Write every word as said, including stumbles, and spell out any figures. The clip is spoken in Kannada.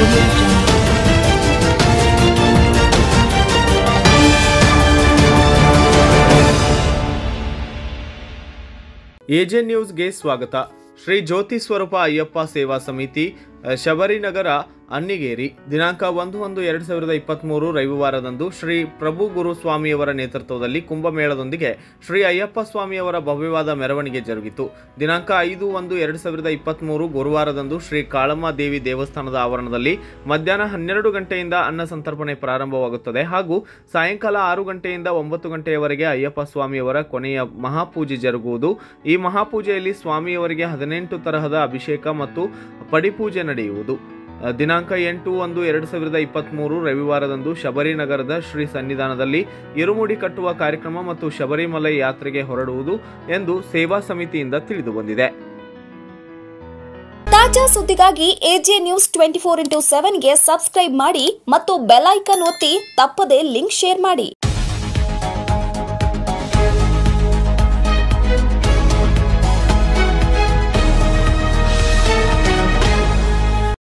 ಎಜೆ ನ್ಯೂಸ್ಗೆ ಸ್ವಾಗತ. ಶ್ರೀ ಜ್ಯೋತಿ ಸ್ವರೂಪ ಅಯ್ಯಪ್ಪ ಸೇವಾ ಸಮಿತಿ ಶಬರಿನಗರ ಅನ್ನಿಗೇರಿ ದಿನಾಂಕ ಒಂದು ಒಂದು ಎರಡು ಸಾವಿರದ ಇಪ್ಪತ್ತ್ ಮೂರು ರವಿವಾರದಂದು ಶ್ರೀ ಪ್ರಭು ಗುರು ಸ್ವಾಮಿಯವರ ನೇತೃತ್ವದಲ್ಲಿ ಕುಂಭಮೇಳದೊಂದಿಗೆ ಶ್ರೀ ಅಯ್ಯಪ್ಪ ಸ್ವಾಮಿಯವರ ಭವ್ಯವಾದ ಮೆರವಣಿಗೆ ಜರುಗಿತು. ದಿನಾಂಕ ಐದು ಒಂದು ಎರಡು ಸಾವಿರದ ಇಪ್ಪತ್ತ್ ಮೂರು ಗುರುವಾರದಂದು ಶ್ರೀ ಕಾಳಮ್ಮ ದೇವಿ ದೇವಸ್ಥಾನದ ಆವರಣದಲ್ಲಿ ಮಧ್ಯಾಹ್ನ ಹನ್ನೆರಡು ಗಂಟೆಯಿಂದ ಅನ್ನ ಸಂತರ್ಪಣೆ ಪ್ರಾರಂಭವಾಗುತ್ತದೆ ಹಾಗೂ ಸಾಯಂಕಾಲ ಆರು ಗಂಟೆಯಿಂದ ಒಂಬತ್ತು ಗಂಟೆಯವರೆಗೆ ಅಯ್ಯಪ್ಪ ಸ್ವಾಮಿಯವರ ಕೊನೆಯ ಮಹಾಪೂಜೆ ಜರುಗುವುದು. ಈ ಮಹಾಪೂಜೆಯಲ್ಲಿ ಸ್ವಾಮಿಯವರಿಗೆ ಹದಿನೆಂಟು ತರಹದ ಅಭಿಷೇಕ ಮತ್ತು ಪಡಿಪೂಜೆ ನಡೆಯುವುದು. ದಿನಾಂಕ ಎಂಟು ಒಂದು ಎರಡು ಸಾವಿರದ ಇಪ್ಪತ್ತ್ ಮೂರು ರವಿವಾರದಂದು ಶಬರಿನಗರದ ಶ್ರೀ ಸನ್ನಿಧಾನದಲ್ಲಿ ಇರುಮುಡಿ ಕಟ್ಟುವ ಕಾರ್ಯಕ್ರಮ ಮತ್ತು ಶಬರಿಮಲೆ ಯಾತ್ರೆಗೆ ಹೊರಡುವುದು ಎಂದು ಸೇವಾ ಸಮಿತಿಯಿಂದ ತಿಳಿದು ಬಂದಿದೆ. ತಾಜಾ ಸುದ್ದಿಗಾಗಿ AJ news twenty four into seven ಗೆ ಸಬ್ಸ್ಕ್ರೈಬ್ ಮಾಡಿ ಮತ್ತು ಬೆಲ್ ಐಕಾನ್ ಒತ್ತಿ ತಪ್ಪದೇ ಲಿಂಕ್ ಶೇರ್ ಮಾಡಿ.